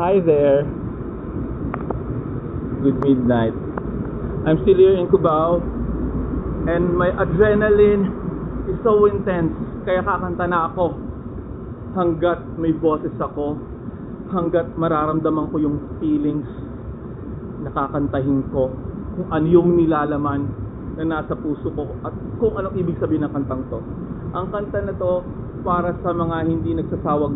Hi there. Good midnight. I'm still here in Cubao and my adrenaline is so intense. Kaya kakanta na ako hanggat may boses ako, hanggat mararamdaman ko yung feelings na kakantahin ko, kung ano yung nilalaman na nasa puso ko at kung anong ibig sabihin ng kantang to. Ang kanta na to para sa mga hindi nagsasawang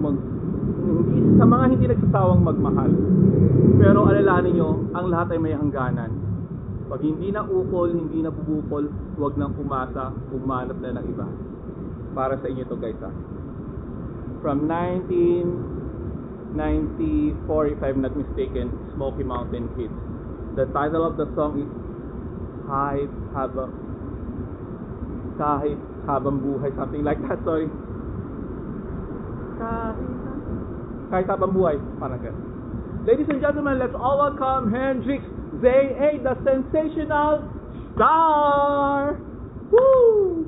magmahal. Pero alalahanin nyo, ang lahat ay may hangganan. Pag hindi na ukol, hindi na bubukol, huwag nang umasa, humanap na ng iba. Para sa inyo to guys ha. From 1994, if I'm not mistaken, Smoky Mountain Kids. The title of the song is Kahit Habang Buhay, something like that, sorry. Kahit Habang Buhay, parang ganun. Ladies and gentlemen, let's all welcome Hendrix Z.A., the sensational star! Woo!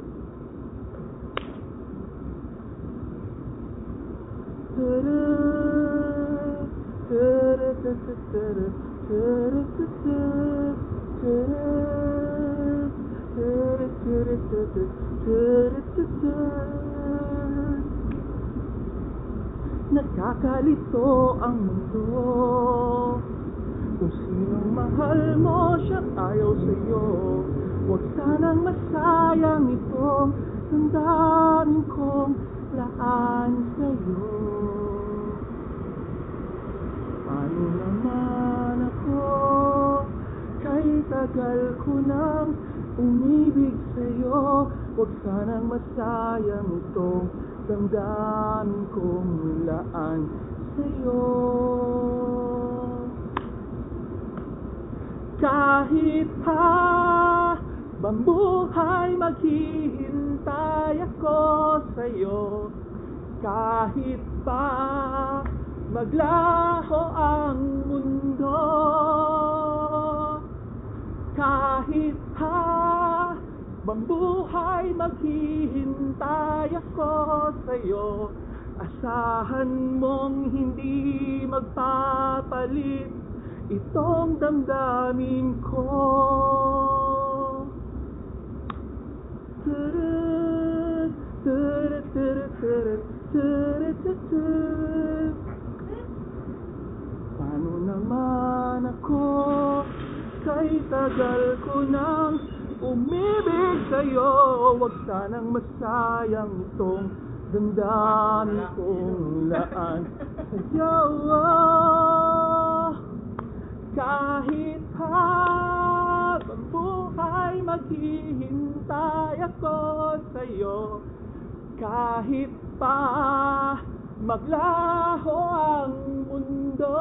Nagkakalito ang mundo. Kung sinong mahal mo, siyang ayaw sa'yo. Huwag sanang masayang itong damdamin kong laan sa'yo. Paano naman ako, kay tagal ko nang umibig sa'yo. Huwag sanang masayang itong damdamin kong laan sa'yo. Kahit pa bambuhay, maghihintay ako sa'yo. Kahit pa maglaho ang mundo, kahit pa bambuhay, maghihintay ako sa'yo. Asahan mong hindi magpapalit itong damdamin ko. Paano naman ako, kay tagal ko nang umibig sa'yo. Huwag sanang masayang itong damdamin kong laan sa'yo. Kahit habang buhay, maghihintay ako sa'yo. Kahit pa maglaho ang mundo,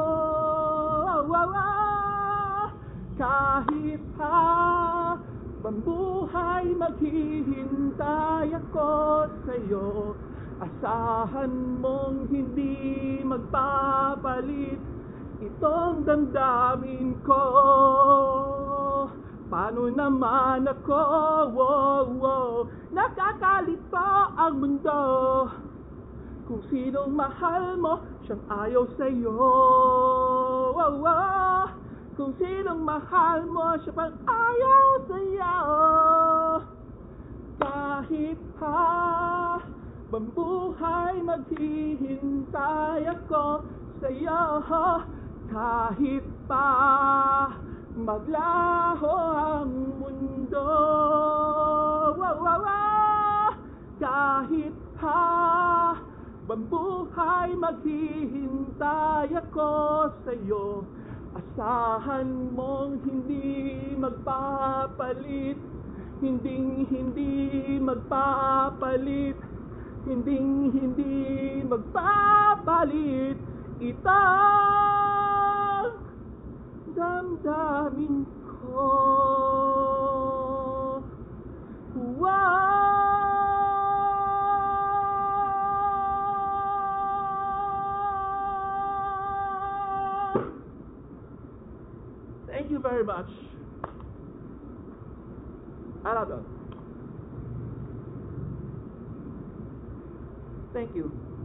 kahit pa bambuhay, maghihintay ako sa'yo. Asahan mong hindi magpapalit itong damdamin ko. Paano naman ako, nakakalito ang mundo. Kung sinong mahal mo, siyang ayaw sa'yo. Kung sinong mahal mo, siya pang ayaw sa'yo. Kahit pa bambuhay, maghihintay ako sa'yo. Kahit pa maglaho ang mundo, kahit pa bambuhay, maghihintay ako sa'yo. Asahan mong hindi magpapalit, hindi magpapalit, hindi magpapalit itong damdamin ko. Thank you very much. I love you. Thank you.